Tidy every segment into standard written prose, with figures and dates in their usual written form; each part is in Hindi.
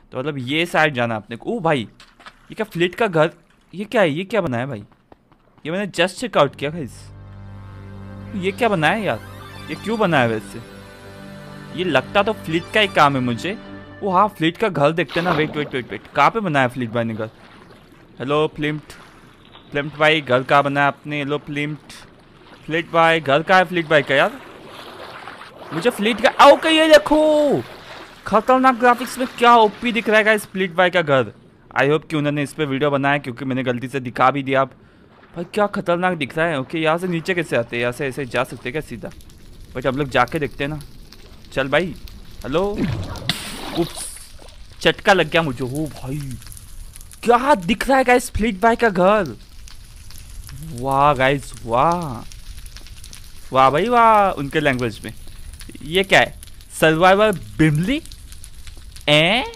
तो मतलब ये साइड जाना अपने को। ओ भाई ये क्या फ्लिट का घर, ये क्या है, ये क्या बनाया भाई? ये मैंने जस्ट चेकआउट किया गाइस। ये क्या बनाया यार, ये क्यों बनाया वैसे? ये लगता तो फ्लिट का ही काम है मुझे। ओ हाँ फ्लिट का घर देखते ना। वेट वेट वेट वेट, कहाँ पे बनाया फ्लिट भाई ने घर? हेलो फ्लिम्ट, फ्लिम्ट भाई घर कहाँ बनाया आपने? हेलो फ्लिम्ट, फ्लिट भाई घर कहाँ है फ्लिट भाई का यार? मुझे फ्लिट का ओके ये देखो, खतरनाक ग्राफिक्स में क्या ओपी दिख रहा है गाइस फ्लिट भाई का घर। आई होप कि उन्होंने इस पे वीडियो बनाया क्योंकि मैंने गलती से दिखा भी दिया। आप भाई क्या खतरनाक दिख रहा है। ओके यहाँ से नीचे कैसे आते हैं? यहाँ से ऐसे जा सकते हैं क्या सीधा? बट हम लोग जाके देखते हैं ना। चल भाई। हेलो। उप्स, चटका लग गया मुझे। ओ भाई क्या दिख रहा है गाइस फ्लिट भाई का घर। वाह गाइस वाह, वाह भाई वाह उनके लैंग्वेज में। ये क्या है? सर्वाइवर बिमली ए?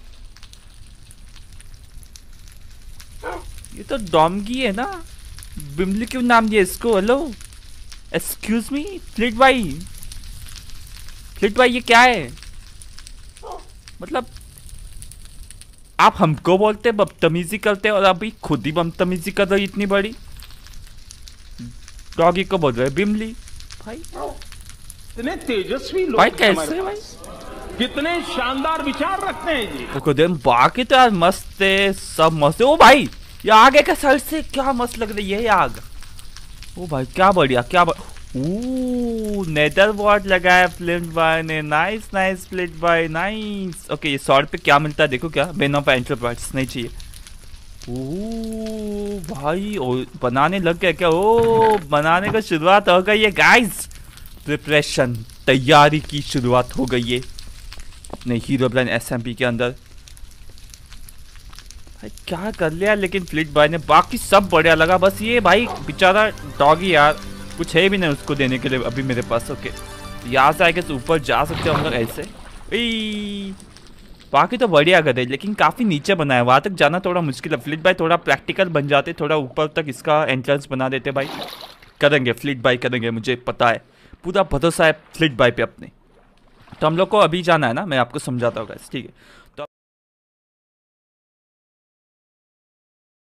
ये तो डोंगी है ना, बिमली क्यों नाम दिया इसको? हेलो एक्सक्यूज मी फ्लिट भाई, फ्लिट भाई ये क्या है? मतलब आप हमको बोलते बदतमीजी करते और अभी खुद ही बदतमीजी कर रही इतनी बड़ी। डॉगी को बोल रहे बिमली भाई। इतने तेजस्वी लोग भाई कैसे भाई, कितने शानदार विचार रखते हैं जी। देखो देन बाकी तो यार मस्त है, सब मस्त है। ओ भाई ये आगे का साइड से क्या मस्त लग रही है ये आग। ओ भाई क्या बढ़िया, क्या नेदर वॉट लगाया फ्लिट भाई ने। नाइस नाइस फ्लिट भाई नाइस। ओके ये शॉर्ट पे क्या मिलता है देखो, क्या बेन ऑफ एंटरप्राइज नहीं चाहिए। ओ भाई ओ बनाने लग गया क्या? ओ बनाने का शुरुआत हो गई है गाइस। प्रिपरेशन तैयारी की शुरुआत हो गई है अपने हीरोब्रेन एसएमपी के अंदर। भाई क्या कर लिया लेकिन फ्लिट भाई ने, बाकी सब बढ़िया लगा। बस ये भाई बेचारा डॉगी यार कुछ है भी नहीं उसको देने के लिए अभी मेरे पास। ओके यहाँ से आके ऊपर जा सकते हैं हम लोग ऐसे। बाकी तो बढ़िया कर है लेकिन काफ़ी नीचे बनाया, वहाँ तक जाना थोड़ा मुश्किल है। फ्लिट भाई थोड़ा प्रैक्टिकल बन जाते, थोड़ा ऊपर तक इसका एंट्रेंस बना देते भाई। करेंगे फ्लिट भाई करेंगे, मुझे पता है, पूरा भरोसा है फ्लिट भाई पे अपने। तो हम लोग को अभी जाना है ना, मैं आपको समझाता हूँ गाइस ठीक है।